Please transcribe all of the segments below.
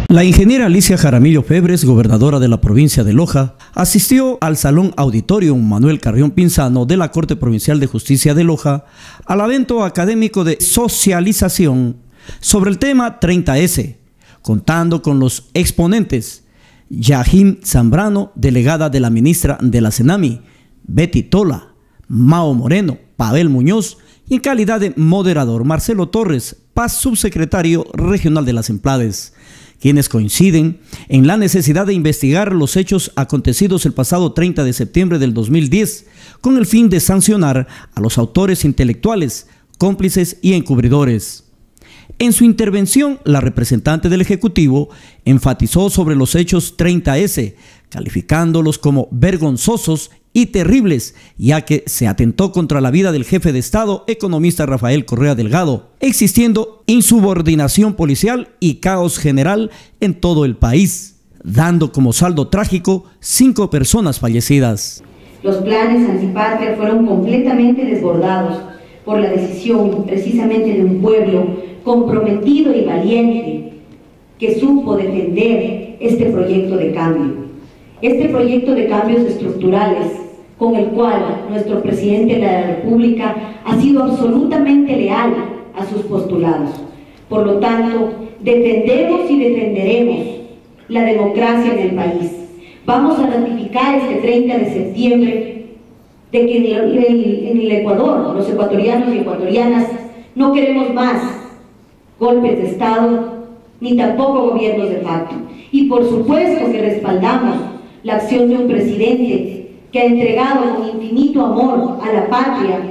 La ingeniera Alicia Jaramillo Febres, gobernadora de la provincia de Loja, asistió al Salón Auditorium Manuel Carrión Pinzano de la Corte Provincial de Justicia de Loja al evento académico de socialización sobre el tema 30S, contando con los exponentes Yahim Zambrano, delegada de la ministra de la CENAMI, Betty Tola, Mao Moreno, Pavel Muñoz y en calidad de moderador Marcelo Torres, Paz, subsecretario regional de las Emplades, quienes coinciden en la necesidad de investigar los hechos acontecidos el pasado 30 de septiembre del 2010 con el fin de sancionar a los autores intelectuales, cómplices y encubridores. En su intervención, la representante del Ejecutivo enfatizó sobre los hechos 30S, calificándolos como vergonzosos y terribles, ya que se atentó contra la vida del jefe de Estado, economista Rafael Correa Delgado, existiendo insubordinación policial y caos general en todo el país, dando como saldo trágico 5 personas fallecidas. Los planes antipatria fueron completamente desbordados por la decisión precisamente de un pueblo comprometido y valiente que supo defender este proyecto de cambio. Este proyecto de cambios estructurales con el cual nuestro presidente de la República ha sido absolutamente leal a sus postulados. Por lo tanto, defendemos y defenderemos la democracia en el país. Vamos a ratificar este 30 de septiembre de que en el Ecuador, los ecuatorianos y ecuatorianas, no queremos más golpes de Estado, ni tampoco gobiernos de facto. Y por supuesto que respaldamos la acción de un presidente que ha entregado con infinito amor a la patria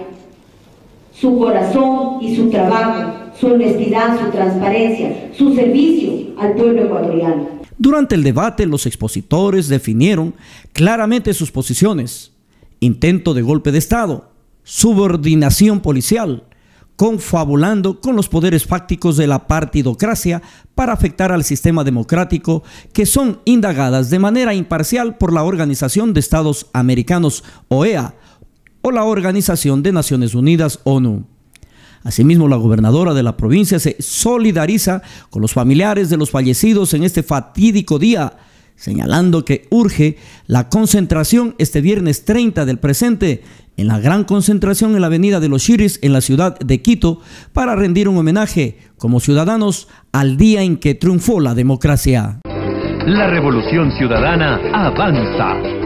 su corazón y su trabajo, su honestidad, su transparencia, su servicio al pueblo ecuatoriano. Durante el debate, los expositores definieron claramente sus posiciones: intento de golpe de Estado, subordinación policial, confabulando con los poderes fácticos de la partidocracia para afectar al sistema democrático, que son indagadas de manera imparcial por la Organización de Estados Americanos, OEA, o la Organización de Naciones Unidas, ONU. Asimismo, la gobernadora de la provincia se solidariza con los familiares de los fallecidos en este fatídico día, señalando que urge la concentración este viernes 30 del presente en la gran concentración en la avenida de los Chiris en la ciudad de Quito para rendir un homenaje como ciudadanos al día en que triunfó la democracia. La revolución ciudadana avanza.